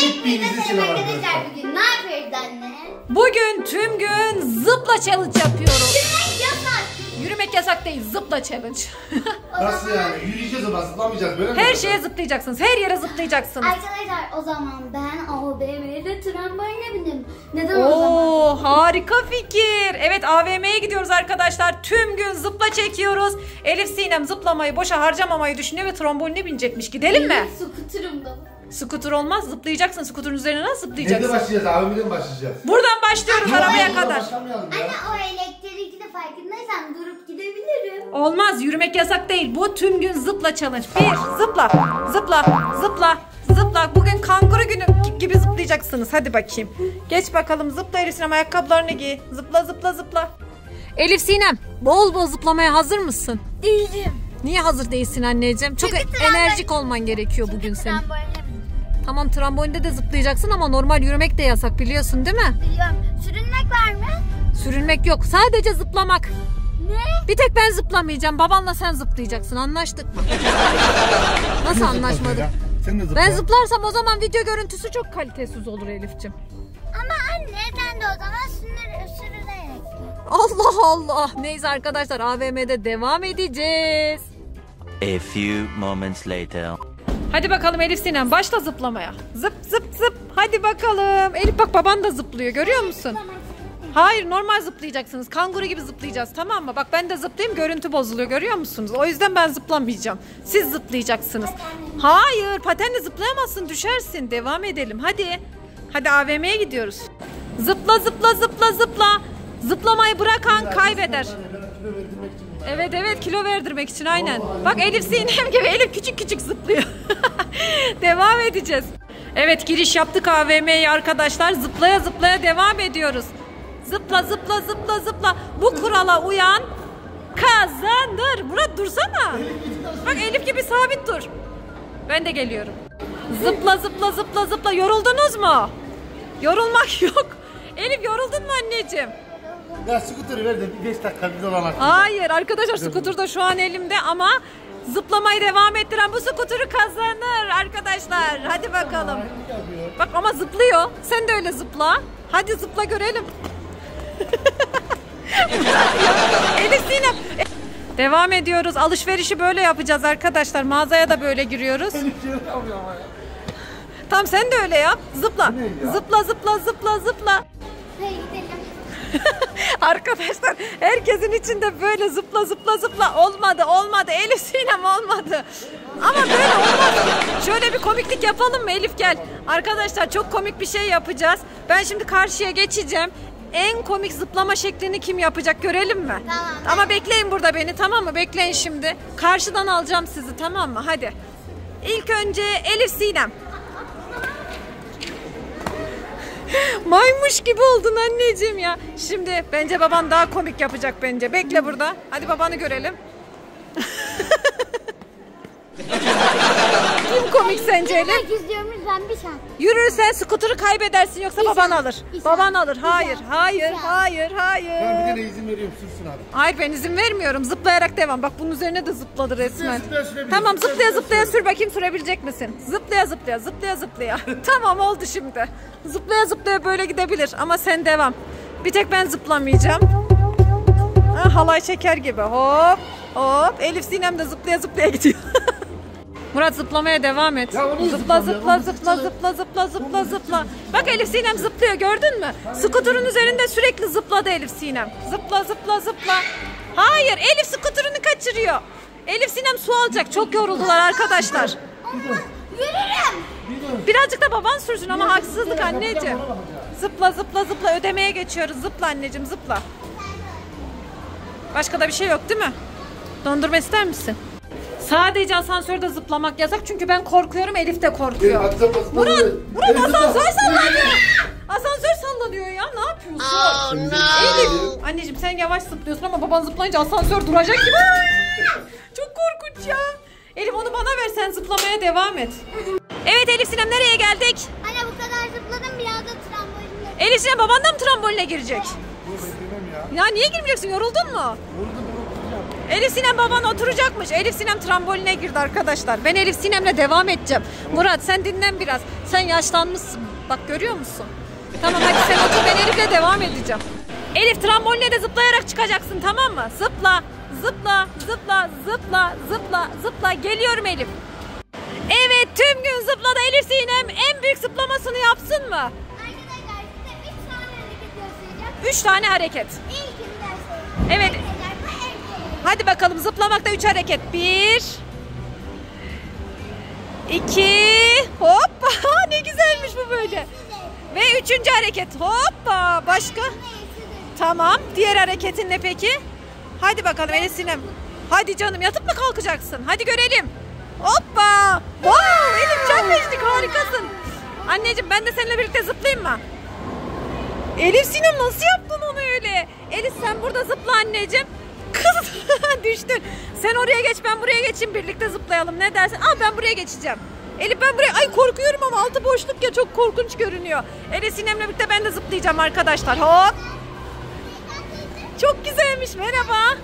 Hepinize selam arkadaşlar. Bugün ne yapıyoruz anne? Bugün tüm gün zıpla challenge yapıyoruz. Yürümek yasak. Yürümek yasak değil, zıpla challenge. Nasıl yani? Yürüyeceğiz ama zıplamayacağız böyle mi? Her şeye zıplayacaksınız, her yere zıplayacaksınız. Arkadaşlar o zaman ben AVM'de tramboline bindim. Neden o zaman? Oo, harika fikir. Evet, AVM'ye gidiyoruz arkadaşlar. Tüm gün zıpla çekiyoruz. Elif Sinem zıplamayı boşa harcamamayı düşünüyor ve tramboline binecekmiş. Gidelim mi? Skuterımda. Skuter olmaz, zıplayacaksın. Skuterın üzerine nasıl zıplayacaksın? Nerede başlayacağız? AVM'de mi başlayacağız? Buradan başlıyoruz arabaya kadar. Başlamayalım ya. Anne o elektrikli farkındaysan durup gidebilirim. Olmaz, yürümek yasak değil. Bu tüm gün zıpla challenge. Bir, zıpla, zıpla, zıpla, zıpla. Bugün kanguru günü gibi zıplayacaksınız. Hadi bakayım. Geç bakalım, zıpla Elif Sinem, ayakkabılarını giy. Zıpla, zıpla, zıpla. Elif Sinem, bol bol zıplamaya hazır mısın? Değilim. Niye hazır değilsin anneciğim? Çok enerjik olman gerekiyor bugün senin. Tamam, trambolinde de zıplayacaksın ama normal yürümek de yasak, biliyorsun değil mi? Biliyorum. Sürünmek var mı? Sürünmek yok. Sadece zıplamak. Ne? Bir tek ben zıplamayacağım. Babanla sen zıplayacaksın. Anlaştık mı? Nasıl anlaşmadık? Sen de zıpla. Ben zıplarsam o zaman video görüntüsü çok kalitesiz olur Elif'ciğim. Ama anne sen de o zaman sürünerek. Allah Allah. Neyse arkadaşlar, AVM'de devam edeceğiz. A few moments later. Hadi bakalım Elif Sinem, başla zıplamaya. Zıp zıp zıp. Hadi bakalım. Elif bak, baban da zıplıyor, görüyor musun? Hayır, normal zıplayacaksınız. Kanguru gibi zıplayacağız, tamam mı? Bak ben de zıplayayım, görüntü bozuluyor, görüyor musunuz? O yüzden ben zıplamayacağım. Siz zıplayacaksınız. Hayır, patenle zıplayamazsın, düşersin. Devam edelim hadi. Hadi AVM'ye gidiyoruz. Zıpla zıpla zıpla zıpla. Zıplamayı bırakan kaybeder. Evet evet, kilo verdirmek için aynen. Bak Elif Sinem gibi, Elif küçük küçük zıplıyor. Devam edeceğiz. Evet, giriş yaptık AVM'ye arkadaşlar. Zıplaya zıplaya devam ediyoruz. Zıpla zıpla zıpla zıpla. Bu kurala uyan kazanır. Murat dursana. Bak Elif gibi sabit dur. Ben de geliyorum. Zıpla zıpla zıpla zıpla. Yoruldunuz mu? Yorulmak yok. Elif yoruldun mu anneciğim? Ya skuteri ver de 5 dakika biz olan artık. Hayır arkadaşlar, skuter da şu an elimde ama zıplamayı devam ettiren bu skuturu kazanır arkadaşlar. Hadi bakalım. Bak ama zıplıyor. Sen de öyle zıpla. Hadi zıpla görelim. Elif Sinem. Devam ediyoruz. Alışverişi böyle yapacağız arkadaşlar. Mağazaya da böyle giriyoruz. Tamam, sen de öyle yap. Zıpla. Zıpla zıpla zıpla zıpla. Hadi gidelim. Arkadaşlar herkesin içinde böyle zıpla zıpla zıpla. Olmadı Elif Sinem, olmadı. Ama böyle olmaz. Şöyle bir komiklik yapalım mı Elif, gel. Arkadaşlar çok komik bir şey yapacağız. Ben şimdi karşıya geçeceğim. En komik zıplama şeklini kim yapacak görelim mi? Tamam. Ama bekleyin burada beni, tamam mı? Bekleyin şimdi. Karşıdan alacağım sizi, tamam mı? Hadi. İlk önce Elif Sinem. Maymuş gibi oldun anneciğim ya. Şimdi bence baban daha komik yapacak bence. Bekle burada. Hadi babanı görelim. Kim komik sence Elif? Yürümek istiyormuş, ben bir şans. Yürürsen skuturu kaybedersin, yoksa baban alır. Baban alır. Hayır, hayır, hayır, Ben bir hayır. tane izin veriyorum, sürsün abi. Hayır, ben izin vermiyorum. Zıplayarak devam. Bak bunun üzerine de zıpladı resmen. Zıplaya sürebilirsin. Tamam, zıplaya zıplaya sür bakayım, sürebilecek misin? Zıplaya zıplaya zıplaya zıplaya. Tamam, oldu şimdi. Zıplaya zıplaya böyle gidebilir ama sen devam. Bir tek ben zıplamayacağım. Ha, halay çeker gibi. Hop hop. Elif Sinem de zıplaya zıplaya gidiyor. Murat zıplamaya devam et. Ya onu Zıpla zıplamıyor, zıpla onu zıpla zıpla zıpla zıpla zıpla. Bak Elif Sinem zıplıyor, gördün mü? Skuterın üzerinde sürekli zıpladı Elif Sinem. Zıpla zıpla zıpla. Hayır, Elif skuterını kaçırıyor. Elif Sinem su alacak. Çok yoruldular arkadaşlar. Yürürüm. Birazcık da baban sürsün ama haksızlık anneciğim. Zıpla zıpla zıpla, ödemeye geçiyoruz. Zıpla anneciğim, zıpla. Başka da bir şey yok değil mi? Dondurma ister misin? Sadece asansörde zıplamak yasak çünkü ben korkuyorum, Elif de korkuyor. Murat asansör sallanıyor. Asansör sallanıyor ya, ne yapıyorsun? Elif. Anneciğim sen yavaş zıplıyorsun ama baban zıplayınca asansör duracak gibi. Çok korkunç ya. Elif onu bana ver, sen zıplamaya devam et. Evet Elif Sinem, nereye geldik? Anne bu kadar zıpladım, biraz da trambolinle. Elif Sinem, baban da mı tramboline girecek? Ya niye girmeyeceksin, yoruldun mu? Elif Sinem baban oturacakmış. Elif Sinem tramboline girdi arkadaşlar. Ben Elif Sinem'le devam edeceğim. Murat sen dinlen biraz. Sen yaşlanmışsın. Bak görüyor musun? Tamam hadi sen otur, ben Elif'le devam edeceğim. Elif tramboline de zıplayarak çıkacaksın, tamam mı? Zıpla, zıpla, zıpla, zıpla, zıpla, zıpla. Geliyorum Elif. Evet, tüm gün zıpladı Elif Sinem. En büyük zıplamasını yapsın mı? Arkadaşlar size 3 tane hareket göstereceğim. 3 tane hareket. İlkini de Evet. Hadi bakalım zıplamakta 3 hareket. 1 2 hoppa. Ne güzelmiş bu böyle. Ve 3. hareket. Hoppa. Başka? Tamam. Diğer hareketin ne peki? Hadi bakalım Elif Sinem. Hadi canım, yatıp mı kalkacaksın? Hadi görelim. Hoppa. Wow, Elif çok beşlik, harikasın. Anneciğim ben de seninle birlikte zıplayayım mı? Elif Sinem nasıl yaptın onu öyle? Elif sen burada zıpla anneciğim. Kız düştün. Sen oraya geç, ben buraya geçeyim, birlikte zıplayalım. Ne dersin? Aa, ben buraya geçeceğim. Elif ben buraya, ay korkuyorum ama altı boşluk ya, çok korkunç görünüyor. Elif Sinem'le birlikte ben de zıplayacağım arkadaşlar. Hop. Çok güzelmiş, merhaba.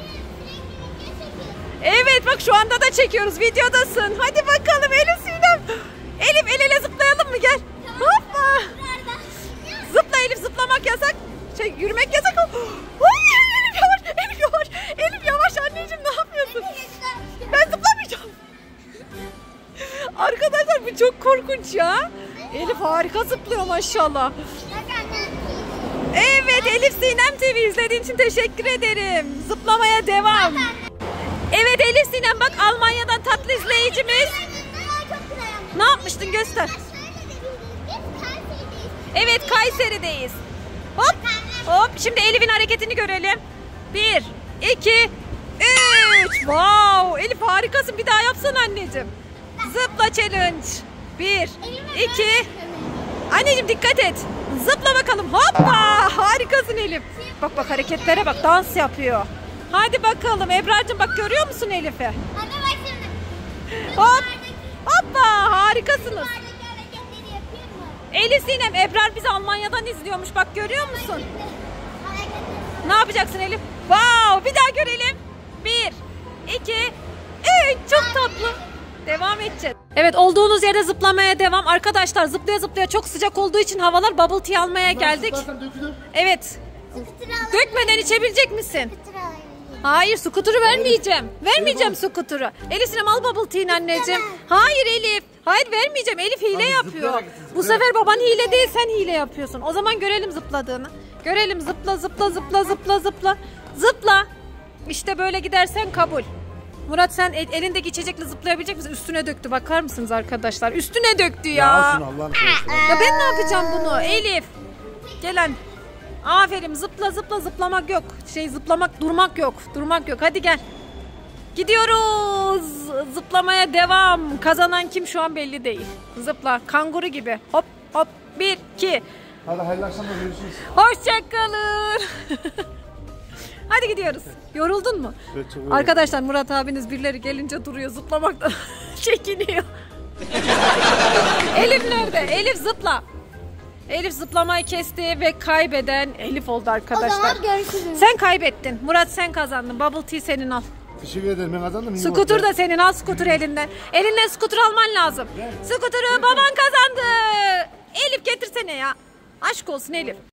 Evet bak şu anda da çekiyoruz, videodasın. Hadi bakalım Elif Sinem. Elif el ele zıplayalım mı, gel. Hoppa. Zıpla Elif, zıplamak yasak. Yürümek yasak. Elif yavaş, Elif yavaş. Elif yavaş anneciğim, ne yapıyorsun? Ben zıplamayacağım. Arkadaşlar bu çok korkunç ya. Elif harika zıplıyor maşallah. Evet Elif Sinem TV izlediğin için teşekkür ederim. Zıplamaya devam. Evet Elif Sinem bak, Almanya'dan tatlı izleyicimiz. Ne yapmıştın, göster. Evet Kayseri'deyiz. Hop hop, şimdi Elif'in hareketini görelim. 1 2 3. Wow Elif harikasın, bir daha yapsana anneciğim. Zıpla challenge. 1 2. Anneciğim dikkat et. Zıpla bakalım. Hoppa, harikasın Elif. Bak bak hareketlere bak, dans yapıyor. Hadi bakalım Ebrar'cığım, bak görüyor musun Elif'i? Hop hoppa, harikasınız. Elif Sinem, Ebrar bizi Almanya'dan izliyormuş, bak görüyor musun? Ne yapacaksın Elif? Wow, bir daha görelim. 1 2 3. Çok tatlı. Devam edeceğiz. Evet, olduğunuz yerde zıplamaya devam. Arkadaşlar zıplaya zıplaya, çok sıcak olduğu için havalar, bubble tea almaya geldik. Evet. Dökmeden içebilecek misin? Hayır, skuturu vermeyeceğim. Vermeyeceğim skuturu. Elif Sinem al bubble tea'ni anneciğim. Hayır Elif. Hayır vermeyeceğim. Elif hile yapıyor. Bu sefer baban hile değil, sen hile yapıyorsun. O zaman görelim zıpladığını. Görelim, zıpla zıpla zıpla zıpla zıpla. Zıpla. İşte böyle gidersen kabul. Murat sen elindeki içecekle zıplayabilecek misin? Üstüne döktü, bakar mısınız arkadaşlar? Üstüne döktü ya. Ya ben ne yapacağım bunu Elif? Gelen. Aferin, zıpla zıpla, zıplamak yok. Zıplamak, durmak yok. Durmak yok. Hadi gel. Gidiyoruz. Zıplamaya devam. Kazanan kim şu an belli değil. Zıpla kanguru gibi. Hop hop. 1 2. Hadi hayırlı akşamlar, görüşürüz. Hoşçakalın. Hadi gidiyoruz. Yoruldun mu? Evet, çok arkadaşlar Murat abiniz birileri gelince duruyor, zıplamaktan çekiniyor. Elif nerede? Elif zıpla. Elif zıplamayı kesti ve kaybeden Elif oldu arkadaşlar. O zaman görüşürüz. Sen kaybettin. Murat sen kazandın. Bubble tea senin, al. Teşekkür ederim, ben kazandım. Scooter da senin, al scooter elinden. Elinden scooter alman lazım. Scooter'ı baban kazandı. Elif getirsene ya. Aşk olsun Elif.